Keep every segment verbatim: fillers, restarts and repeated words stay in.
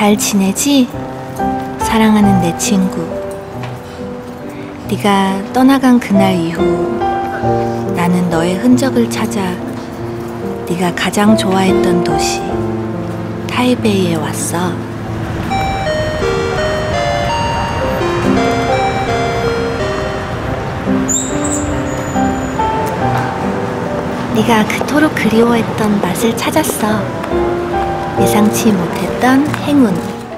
잘 지내지? 사랑하는 내 친구. 네가 떠나간 그날 이후 나는 너의 흔적을 찾아 네가 가장 좋아했던 도시 타이베이에 왔어. 네가 그토록 그리워했던 맛을 찾았어. 예상치 못했던 행운.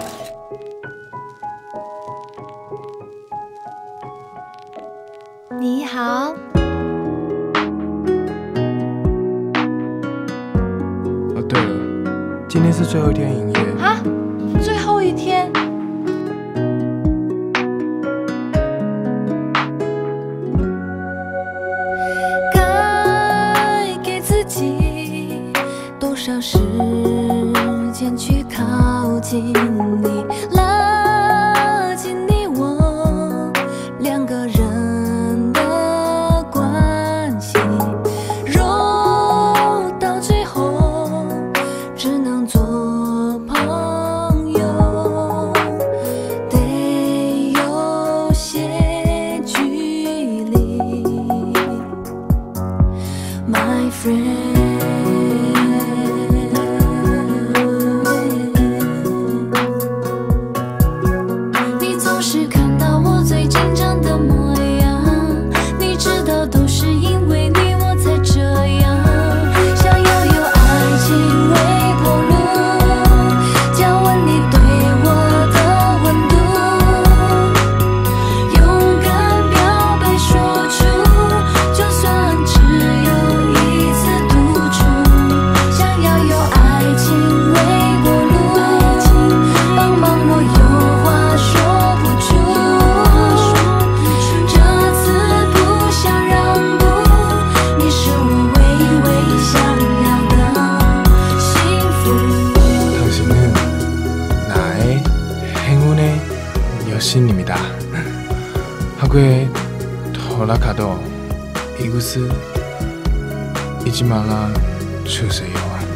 你好。 哦，对了，今天是最后一天营业。 啊？最后一天？该给自己多少时间去靠近你，拉近你我两个人的关系，若到最后只能做朋友，得有些距离 ，My friend。 여신입니다. 학교에 돌아가도 이곳을 잊지 말아 주세요.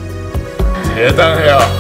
대단해요.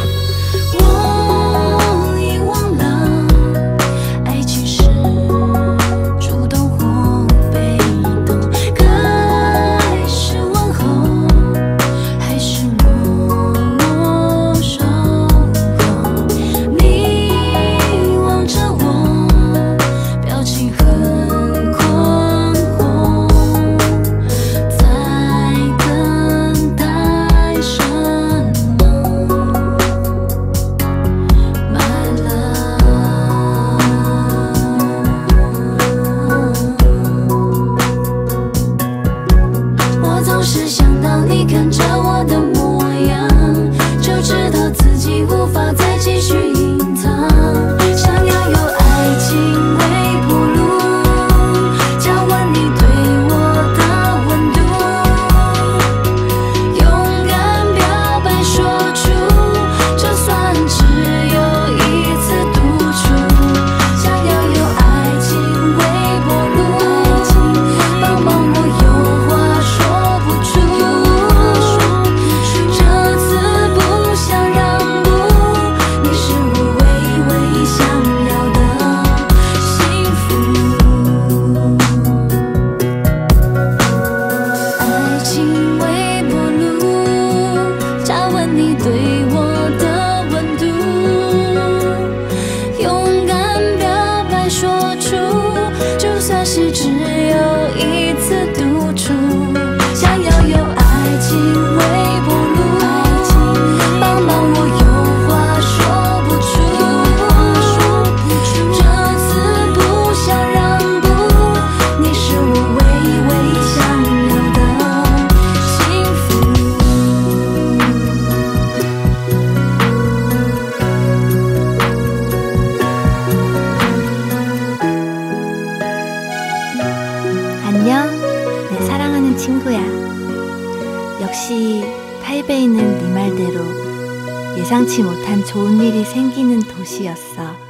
안녕, 내 사랑하는 친구야. 역시 타이베이는 네 말대로 예상치 못한 좋은 일이 생기는 도시였어.